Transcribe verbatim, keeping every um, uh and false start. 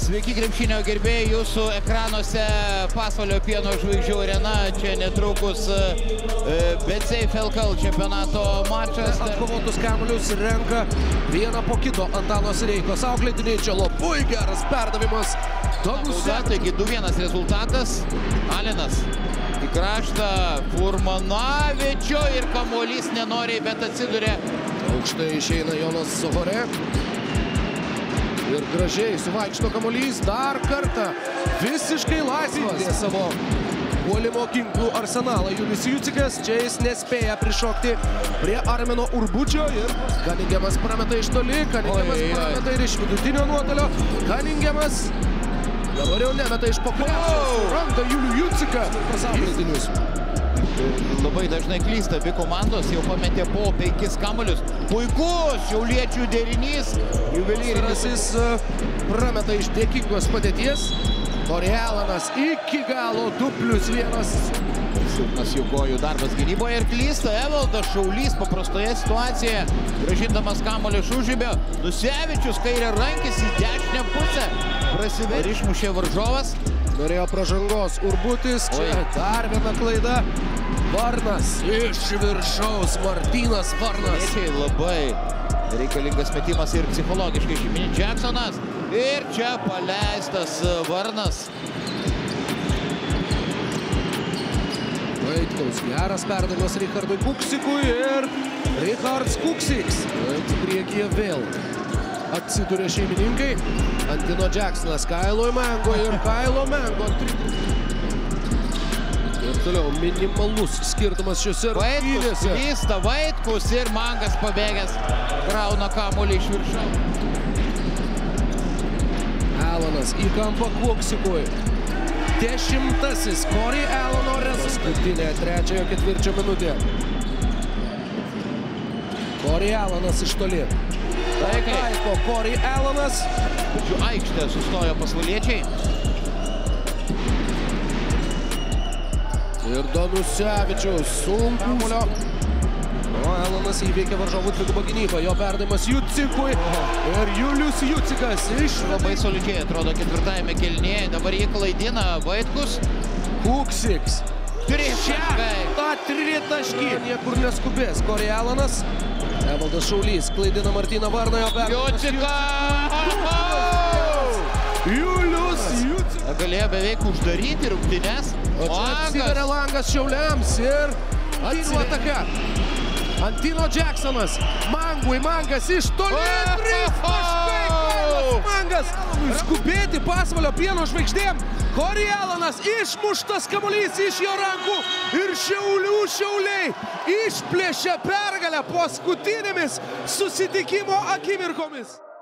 Sveiki krepšinio gerbėjai, jūsų ekranuose Pasvalio pieno žvaigždžių arena. Čia netrukus BetSafe L K L čempionato mačas. Atkovotus kamuolius renka vieną po kito Antanas Reikos. Auklėtiniai čia labai geras perdavimas. Bauda, taigi du vienas rezultatas. Alinas į kraštą Furmanavičio ir kamuolys nenoriai, bet atsiduria. Aukštai išeina Jonas Zohore. Ir gražiai suvaikšto kamuolys dar kartą. Visiškai laisvas savo puolimo ginklų arsenalą. Julius Jucikas čia jis nespėja prišokti prie Armino Urbučio. Ir Kaningemas prameta iš toli. Kaningemas prameta ir iš vidutinio nuotolio. Kaningemas dabar jau nemeta iš po krepšio. Randa Julių Juciką. Pasaulytinius. Labai dažnai klysta abi komandos, jau pametė po penkis kamuolius. Puikus šiauliečių derinys. Juvelyrinis jis prameta iš dėkingos padėties. Corey Allanas iki galo du plius vienas. Silpnas jų kojų darbas gynyboje ir klysta. Evaldas Šaulys paprastoje situacijoje, grąžindamas kamuolį iš užribio. Dusevičius kairė rankis į dešinę pusę. Prasiver išmušė varžovas. Norėjo pražangos Urbutis. Čia dar viena klaida. Varnas iš viršaus. Martynas Varnas. Labai reikalingas metimas ir psichologiškai Žymini Jacksonas. Ir čia paleistas Varnas. Vaitkaus geras perdavimas Richardui Kuksikui ir Richards Kuksiks. Priekyje vėl atsiduria šeimininkai. Antino Jacksonas Kailo Mengo ir Kailo Mengo. Ir toliau minimalus skirtumas šiuose rungtynėse. Vaitkus klysta, Vaitkus ir Mangas pabėgęs. Krauna kamuolį iš viršau. Allanas į kampą Kuksikui. Dešimtasis Corey Allano paskutinė trečiojo ketvirčio minutė. Corey Allanas iš toli. Taiko Corey Allanas. Aikštė sustojo pasvaliečiai. Ir Danusevičiaus sunku kamuolio. O Allanas įveikia varžovų dvigubą gynybą. Jo perdavimas Jucikui. Ir Julius Jucikas iš... Labai solidžiai atrodo ketvirtajame kėlinyje. Dabar jį klaidina Vaitkus. Kuksiks. Tritaškai. Ta tritaškį. Niekur neskubės Corey Allanas. Evaldas Šaulys klaidina Martyną Varną. Jucika! Julius Jucikas. Galėjo beveik uždaryti rungtynes. O čia atsiveria langas Šiauliams ir atsitaka. Antino Jacksonas. Mangui, Mangas iš toli. Trys taškai. Kailas Mangas. Skubėti Pasvalio pieno žvaigždėm. Corey Allanas išmuštas kamuolys iš jo rankų. Ir Šiaulių Šiauliai išplėšia pergalę paskutinėmis susitikimo akimirkomis.